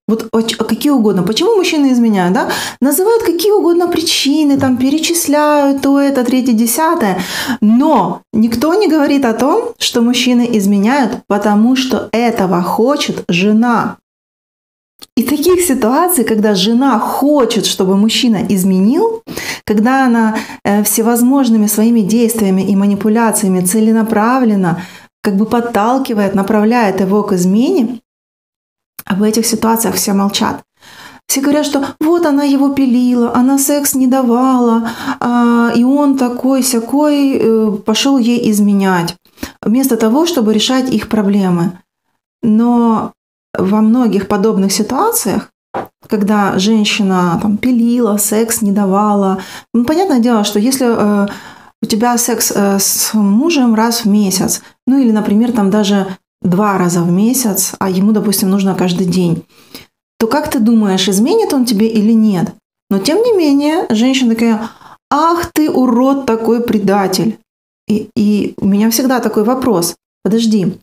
Вот какие угодно. Почему мужчины изменяют, да? Называют какие угодно причины, там перечисляют то, это, третье, десятое. Но никто не говорит о том, что мужчины изменяют, потому что этого хочет жена. И таких ситуаций, когда жена хочет, чтобы мужчина изменил, когда она всевозможными своими действиями и манипуляциями целенаправленно как бы подталкивает, направляет его к измене, об этих ситуациях все молчат. Все говорят, что вот она его пилила, она секс не давала, и он такой-сякой пошел ей изменять, вместо того, чтобы решать их проблемы. Но во многих подобных ситуациях, когда женщина там пилила, секс не давала, понятное дело, что если у тебя секс с мужем раз в месяц, ну или, например, там даже 2 раза в месяц, а ему, допустим, нужно каждый день, то как ты думаешь, изменит он тебе или нет? Но тем не менее, женщина такая: ах ты урод такой, предатель. И у меня всегда такой вопрос: подожди,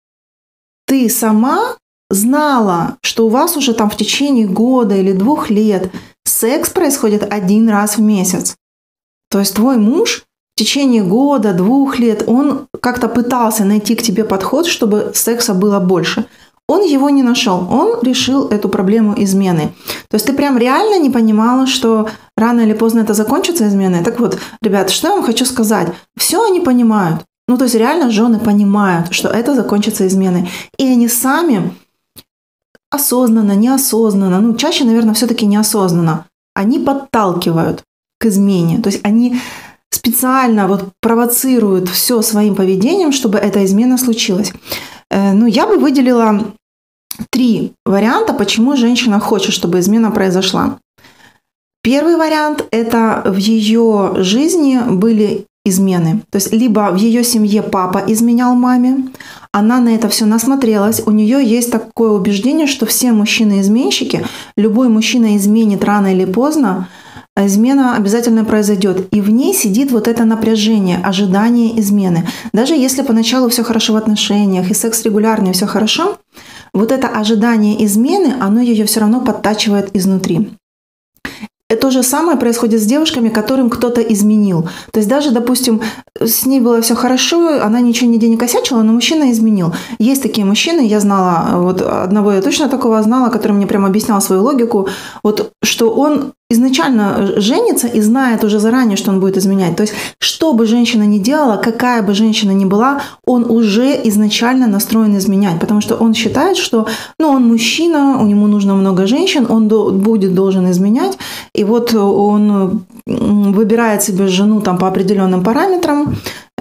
ты сама знала, что у вас уже там в течение года или 2 лет секс происходит 1 раз в месяц? То есть твой муж в течение года, 2 лет, он как-то пытался найти к тебе подход, чтобы секса было больше. Он его не нашел, он решил эту проблему измены. То есть ты прям реально не понимала, что рано или поздно это закончится изменой? Так вот, ребята, что я вам хочу сказать? Все они понимают. Ну, то есть реально жены понимают, что это закончится изменой. И они сами осознанно, неосознанно, ну, чаще, наверное, все-таки неосознанно, они подталкивают к измене. То есть они специально вот провоцируют все своим поведением, чтобы эта измена случилась. Ну, я бы выделила 3 варианта, почему женщина хочет, чтобы измена произошла. Первый вариант – это в ее жизни были измены. То есть либо в ее семье папа изменял маме, она на это все насмотрелась, у нее есть такое убеждение, что все мужчины-изменщики, любой мужчина изменит рано или поздно, измена обязательно произойдет. И в ней сидит вот это напряжение, ожидание измены. Даже если поначалу все хорошо в отношениях, и секс регулярный, и все хорошо, вот это ожидание измены, оно ее все равно подтачивает изнутри. И то же самое происходит с девушками, которым кто-то изменил. То есть даже, допустим, с ней было все хорошо, она ничего нигде не косячила, но мужчина изменил. Есть такие мужчины, я знала, вот одного я точно такого знала, который мне прямо объяснял свою логику, вот что он изначально женится и знает уже заранее, что он будет изменять. То есть, что бы женщина ни делала, какая бы женщина ни была, он уже изначально настроен изменять, потому что он считает, что он мужчина, у него нужно много женщин, он должен изменять, и вот он выбирает себе жену там по определенным параметрам,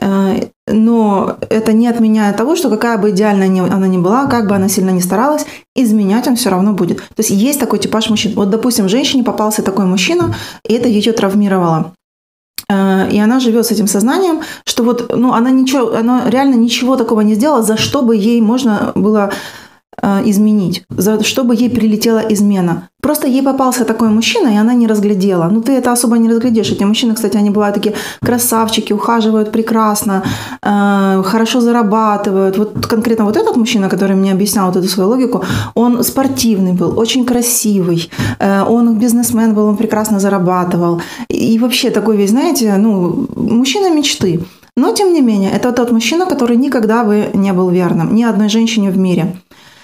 но это не отменяет того, что какая бы идеальная она ни была, как бы она сильно ни старалась, изменять он все равно будет. То есть есть такой типаж мужчин. Вот, допустим, женщине попался такой мужчина, и это ее травмировало. И она живет с этим сознанием, что вот, она реально ничего такого не сделала, за что бы ей можно было изменить, за что бы ей прилетела измена. Просто ей попался такой мужчина, и она не разглядела. Ты это особо не разглядишь. Эти мужчины, кстати, они бывают такие красавчики, ухаживают прекрасно, хорошо зарабатывают. Вот конкретно вот этот мужчина, который мне объяснял вот эту свою логику, он спортивный был, очень красивый, он бизнесмен был, он прекрасно зарабатывал. И вообще такой весь, знаете, мужчина мечты. Но, тем не менее, это тот мужчина, который никогда бы не был верным ни одной женщине в мире.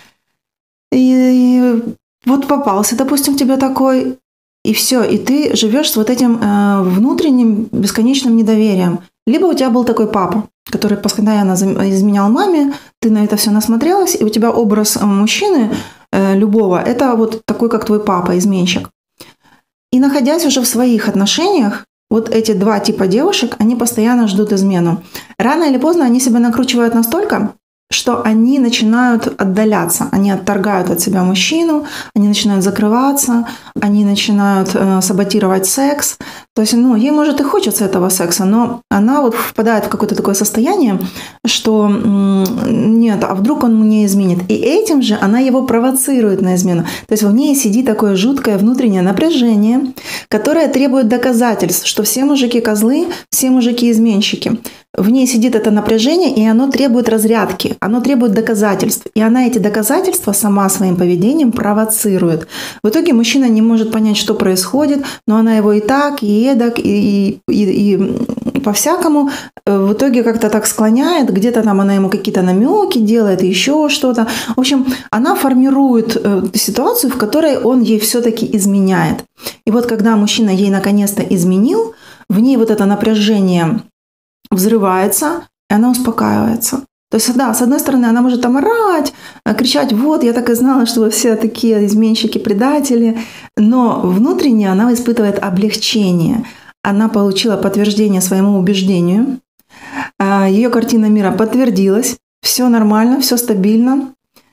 И вот попался, допустим, тебе такой, и все, и ты живешь с вот этим внутренним бесконечным недоверием. Либо у тебя был такой папа, который постоянно изменял маме, ты на это все насмотрелась, и у тебя образ мужчины любого, это вот такой, как твой папа, изменщик. И находясь уже в своих отношениях, вот эти 2 типа девушек, они постоянно ждут измену. Рано или поздно они себя накручивают настолько, что они начинают отдаляться, они отторгают от себя мужчину, они начинают закрываться, они начинают саботировать секс. То есть, ей, может, и хочется этого секса, но она вот впадает в какое-то такое состояние, что нет, а вдруг он мне изменит. И этим же она его провоцирует на измену. То есть в ней сидит такое жуткое внутреннее напряжение, которое требует доказательств, что все мужики козлы, все мужики изменщики. В ней сидит это напряжение, и оно требует разрядки, оно требует доказательств. И она эти доказательства сама своим поведением провоцирует. В итоге мужчина не может понять, что происходит, но она его и так, и эдак, и по-всякому в итоге как-то так склоняет, где-то там она ему какие-то намеки делает, еще что-то. В общем, она формирует ситуацию, в которой он ей все-таки изменяет. И вот когда мужчина ей наконец-то изменил, в ней вот это напряжение взрывается, и она успокаивается. То есть, да, с одной стороны, она может там орать, кричать: вот, я так и знала, что вы все такие изменщики, предатели. Но внутренне она испытывает облегчение. Она получила подтверждение своему убеждению. Ее картина мира подтвердилась. Все нормально, все стабильно.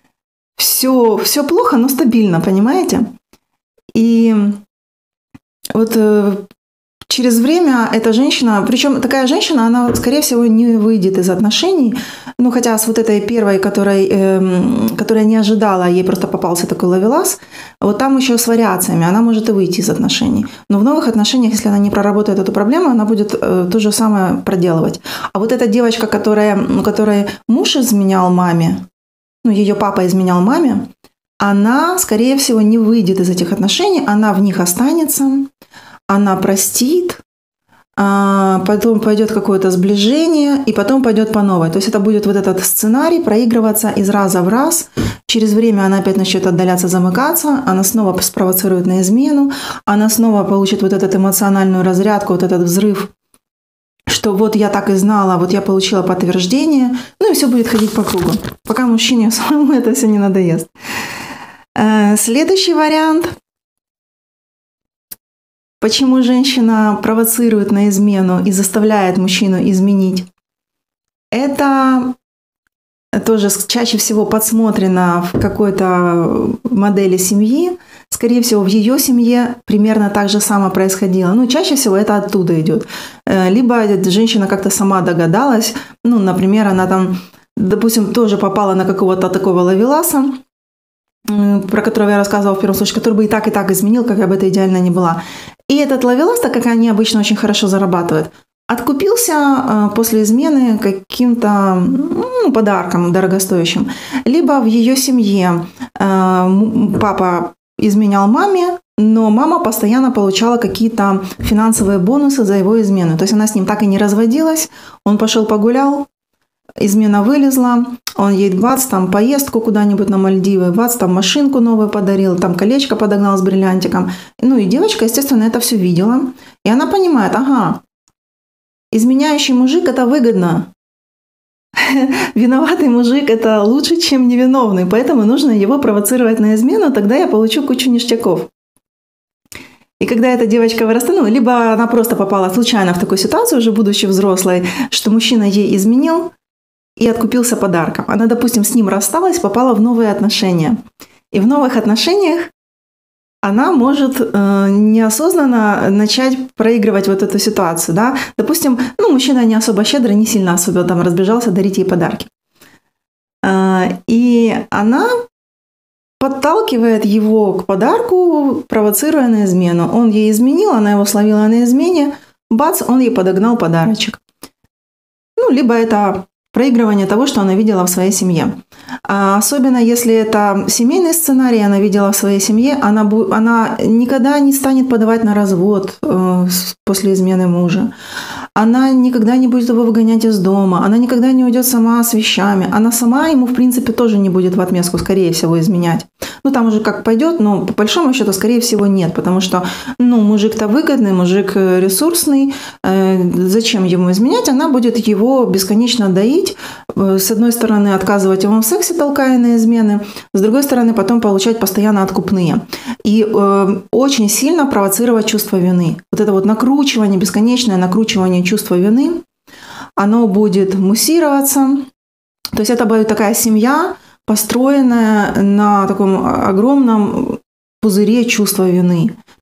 Все плохо, но стабильно, понимаете? И вот через время эта женщина, причем такая женщина, она, скорее всего, не выйдет из отношений. Хотя с вот этой первой, которая не ожидала, ей просто попался такой ловелас, вот там еще с вариациями, она может и выйти из отношений. Но в новых отношениях, если она не проработает эту проблему, она будет то же самое проделывать. А вот эта девочка, которой муж изменял маме, ее папа изменял маме, она, скорее всего, не выйдет из этих отношений, она в них останется, она простит, потом пойдет какое-то сближение, и потом пойдет по новой. То есть это будет вот этот сценарий проигрываться из раза в раз. Через время она опять начнет отдаляться, замыкаться, она снова спровоцирует на измену, она снова получит вот эту эмоциональную разрядку, вот этот взрыв, что вот я так и знала, вот я получила подтверждение, и все будет ходить по кругу, пока мужчине самому это все не надоест. Следующий вариант. Почему женщина провоцирует на измену и заставляет мужчину изменить? Это тоже чаще всего подсмотрено в какой-то модели семьи. Скорее всего, в ее семье примерно так же само происходило. Чаще всего это оттуда идет. Либо женщина как-то сама догадалась. Например, она там, допустим, тоже попала на какого-то такого ловеласа, про которого я рассказывала в первом случае, который бы и так изменил, какая бы это идеально ни была. И этот ловелас, так как они обычно очень хорошо зарабатывают, откупился после измены каким-то подарком дорогостоящим. Либо в ее семье папа изменял маме, но мама постоянно получала какие-то финансовые бонусы за его измену. То есть она с ним так и не разводилась, он пошел погулял, измена вылезла, он ей там поездку куда-нибудь на Мальдивы, там машинку новую подарил, там колечко подогнал с бриллиантиком. И девочка, естественно, это все видела. И она понимает, изменяющий мужик – это выгодно. Виноватый мужик – это лучше, чем невиновный. Поэтому нужно его провоцировать на измену, тогда я получу кучу ништяков. И когда эта девочка вырастает, либо она просто попала случайно в такую ситуацию, уже будучи взрослой, что мужчина ей изменил и откупился подарком. Она, допустим, с ним рассталась, попала в новые отношения. И в новых отношениях она может неосознанно начать проигрывать вот эту ситуацию. Да? Допустим, мужчина не особо щедрый, не сильно особо там разбежался дарить ей подарки. И она подталкивает его к подарку, провоцируя на измену. Он ей изменил, она его словила на измене, бац, он ей подогнал подарочек. Либо это проигрывание того, что она видела в своей семье. Особенно если это семейный сценарий, она видела в своей семье, она никогда не станет подавать на развод после измены мужа. Она никогда не будет его выгонять из дома, она никогда не уйдет сама с вещами, она сама ему, в принципе, тоже не будет в отместку, скорее всего, изменять. Там уже как пойдет, но по большому счету, скорее всего, нет, потому что, мужик-то выгодный, мужик ресурсный, зачем ему изменять? Она будет его бесконечно доить, с одной стороны, отказывать ему в сексе, толкая на измены, с другой стороны, потом получать постоянно откупные. И очень сильно провоцировать чувство вины. Вот это вот накручивание, бесконечное накручивание чувства вины, оно будет муссироваться. То есть это будет такая семья, построенная на таком огромном пузыре чувства вины.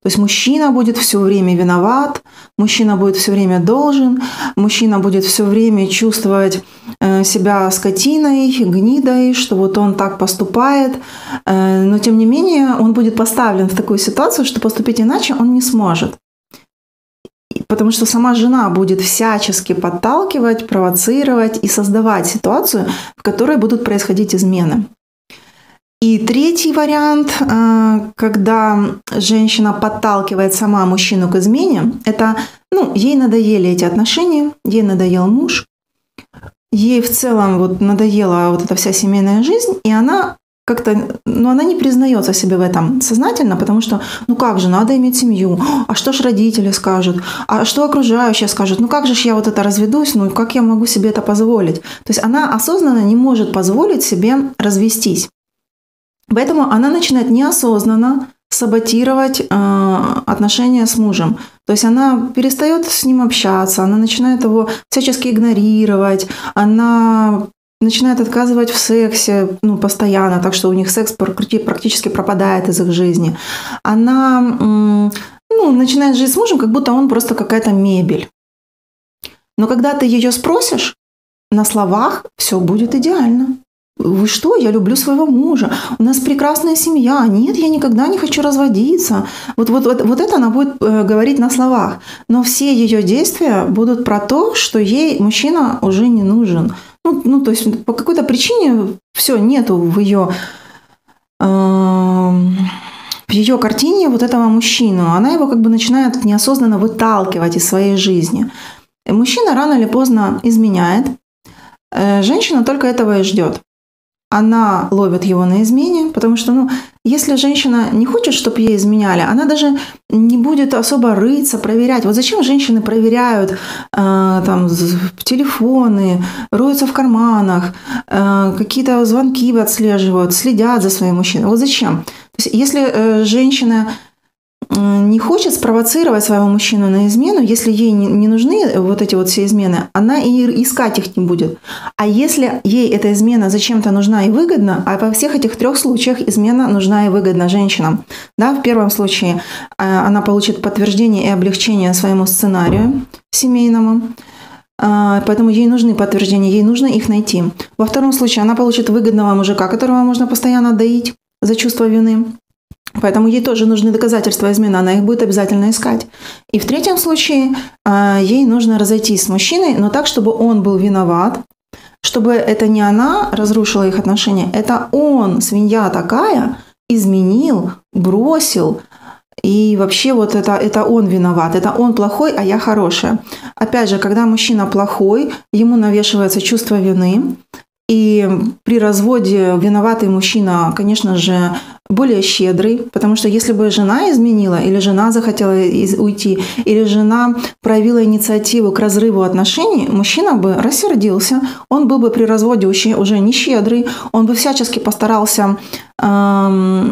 То есть мужчина будет все время виноват, мужчина будет все время должен, мужчина будет все время чувствовать себя скотиной, гнидой, что вот он так поступает. Но тем не менее он будет поставлен в такую ситуацию, что поступить иначе он не сможет. Потому что сама жена будет всячески подталкивать, провоцировать и создавать ситуацию, в которой будут происходить измены. И третий вариант, когда женщина подталкивает сама мужчину к измене, это, ей надоели эти отношения, ей надоел муж, ей в целом вот надоела вот эта вся семейная жизнь, и она как-то, она не признается себе в этом сознательно, потому что, как же, надо иметь семью, а что ж родители скажут, а что окружающие скажут, как же ж я вот это разведусь, как я могу себе это позволить? То есть она осознанно не может позволить себе развестись. Поэтому она начинает неосознанно саботировать отношения с мужем. То есть она перестает с ним общаться, она начинает его всячески игнорировать, она начинает отказывать в сексе постоянно, так что у них секс практически пропадает из их жизни. Она начинает жить с мужем, как будто он просто какая-то мебель. Но когда ты ее спросишь, на словах все будет идеально. Вы что? Я люблю своего мужа. У нас прекрасная семья. Нет, я никогда не хочу разводиться. Вот это она будет говорить на словах. Но все ее действия будут про то, что ей мужчина уже не нужен. То есть по какой-то причине все нету в ее картине вот этого мужчину. Она его как бы начинает неосознанно выталкивать из своей жизни. Мужчина рано или поздно изменяет. Женщина только этого и ждет. Она ловит его на измене, потому что, если женщина не хочет, чтобы ей изменяли, она даже не будет особо рыться, проверять. Вот зачем женщины проверяют телефоны, роются в карманах, какие-то звонки отслеживают, следят за своим мужчиной. Вот зачем? То есть, если женщина не хочет спровоцировать своего мужчину на измену, если ей не нужны вот эти вот все измены, она и искать их не будет. А если ей эта измена зачем-то нужна и выгодна, а во всех этих 3 случаях измена нужна и выгодна женщинам. Да, в первом случае она получит подтверждение и облегчение своему сценарию семейному, поэтому ей нужны подтверждения, ей нужно их найти. Во втором случае она получит выгодного мужика, которого можно постоянно доить за чувство вины. Поэтому ей тоже нужны доказательства измены, она их будет обязательно искать. И в третьем случае ей нужно разойтись с мужчиной, но так, чтобы он был виноват, чтобы это не она разрушила их отношения, это он, свинья такая, изменил, бросил, и вообще вот это он виноват, это он плохой, а я хорошая. Опять же, когда мужчина плохой, ему навешивается чувство вины, и при разводе виноватый мужчина, конечно же, более щедрый, потому что если бы жена изменила, или жена захотела уйти, или жена проявила инициативу к разрыву отношений, мужчина бы рассердился, он был бы при разводе уже не щедрый, он бы всячески постарался по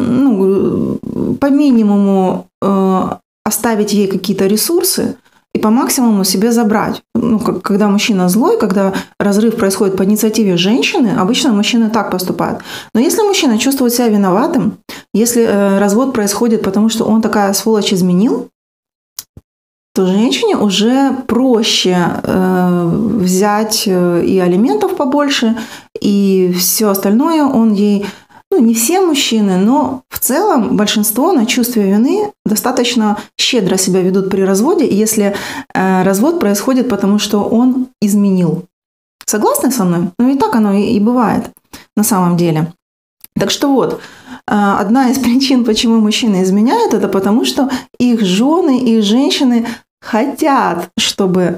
минимуму оставить ей какие-то ресурсы, и по максимуму себе забрать. Когда мужчина злой, когда разрыв происходит по инициативе женщины, обычно мужчины так поступают. Но если мужчина чувствует себя виноватым, если развод происходит потому, что он такая сволочь изменил, то женщине уже проще взять и алиментов побольше, и все остальное он ей... не все мужчины, но в целом большинство на чувстве вины достаточно щедро себя ведут при разводе, если развод происходит потому, что он изменил. Согласны со мной? И так оно и бывает на самом деле. Так что одна из причин, почему мужчины изменяют, это потому, что их жены, их женщины хотят, чтобы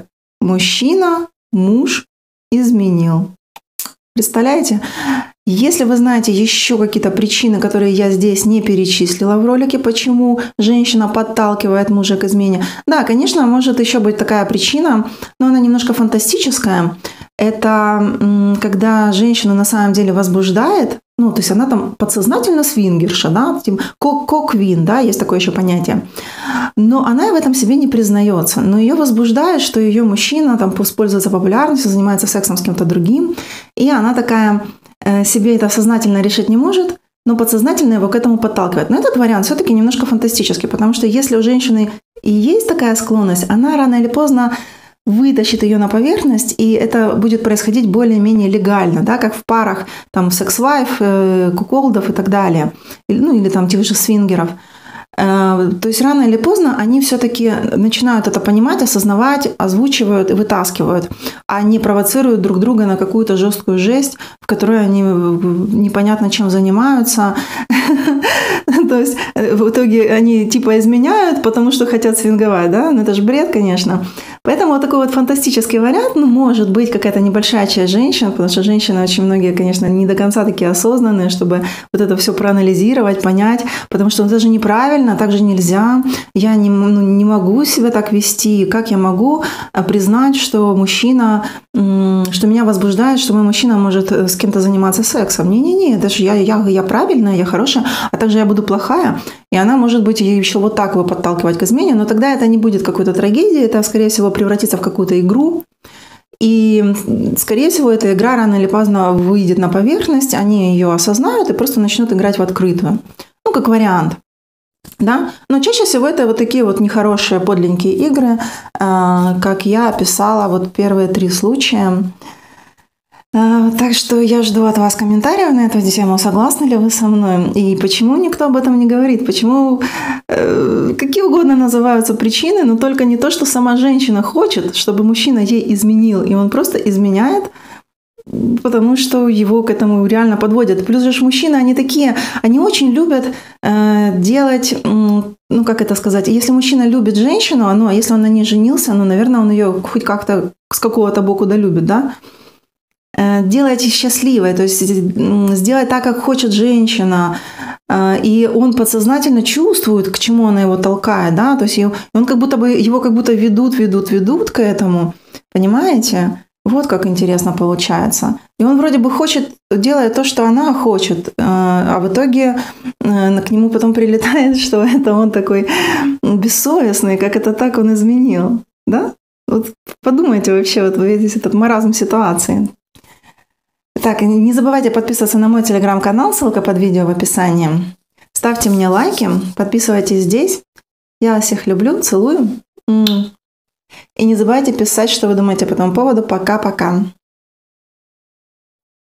муж изменил. Представляете? Если вы знаете еще какие-то причины, которые я здесь не перечислила в ролике, почему женщина подталкивает мужа к измене, да, конечно, может еще быть такая причина, но она немножко фантастическая. Это когда женщина на самом деле возбуждает, то есть она там подсознательно свингерша, да, ко-квин, да, есть такое еще понятие. Но она в этом себе не признается. Но ее возбуждает, что ее мужчина там пользуется популярностью, занимается сексом с кем-то другим, и она такая себе это сознательно решить не может, но подсознательно его к этому подталкивает. Но этот вариант все-таки немножко фантастический, потому что если у женщины и есть такая склонность, она рано или поздно вытащит ее на поверхность, и это будет происходить более-менее легально, да, как в парах, там, секс-вайф, куколдов и так далее, или там тех же свингеров. То есть рано или поздно они все-таки начинают это понимать, осознавать, озвучивают и вытаскивают, а не провоцируют друг друга на какую-то жесткую жесть, в которой они непонятно чем занимаются. То есть в итоге они типа изменяют, потому что хотят свинговать, да? Ну это же бред, конечно. Поэтому вот такой вот фантастический вариант, может быть какая-то небольшая часть женщин, потому что женщины очень многие, конечно, не до конца такие осознанные, чтобы вот это все проанализировать, понять, потому что это же неправильно, так же нельзя, я не могу себя так вести, как я могу признать, что мужчина, что меня возбуждает, что мой мужчина может с кем-то заниматься сексом. Не-не-не, это же я правильная, я хорошая, а также я буду плохая, и она, может быть, еще вот так его подталкивать к измене, но тогда это не будет какой-то трагедией, это, скорее всего, превратится в какую-то игру, и, скорее всего, эта игра рано или поздно выйдет на поверхность, они ее осознают и просто начнут играть в открытую. Как вариант. Да? Но чаще всего это вот такие вот нехорошие подленькие игры, как я описала вот первые 3 случая. Так что я жду от вас комментариев на эту тему, согласны ли вы со мной, и почему никто об этом не говорит, почему какие угодно называются причины, но только не то, что сама женщина хочет, чтобы мужчина ей изменил, и он просто изменяет, потому что его к этому реально подводят. Плюс же мужчины, они такие, они очень любят делать, как это сказать, если мужчина любит женщину, а если он на ней женился, наверное, он ее хоть как-то с какого-то боку долюбит, да? Делать счастливой, то есть сделать так, как хочет женщина, и он подсознательно чувствует, к чему она его толкает, да, то есть его как будто ведут к этому, понимаете? Вот как интересно получается. И он вроде бы делает то, что она хочет, а в итоге к нему потом прилетает, что это он такой бессовестный, как это так он изменил, да? Вот подумайте вообще, вот вы видите этот маразм ситуации. Так, не забывайте подписываться на мой телеграм-канал, ссылка под видео в описании. Ставьте мне лайки, подписывайтесь здесь. Я вас всех люблю, целую. И не забывайте писать, что вы думаете по этому поводу. Пока-пока.